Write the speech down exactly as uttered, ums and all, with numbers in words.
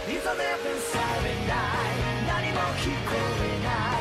It's a death inside and die 何も聞こえない